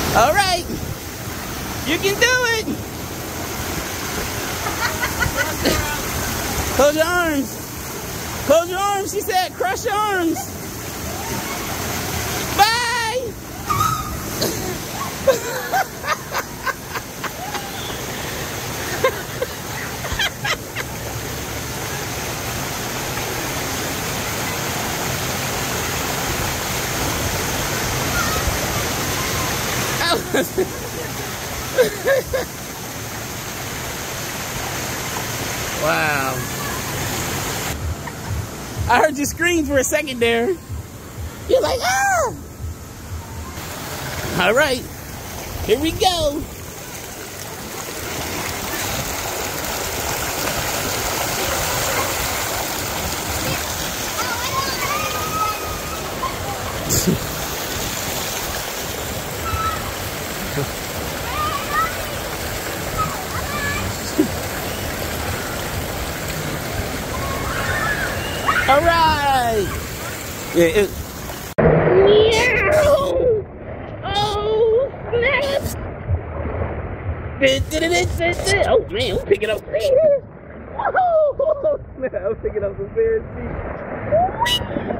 All right. You can do it. Close your arms. Close your arms, she said. Cross your arms. Bye. Wow. I heard you scream for a second there. You're like, ah! All right, here we go. All right. Yeah. Meow. Oh snap! Oh man, I'm picking up. Oh snap! I'm picking up some bear teeth.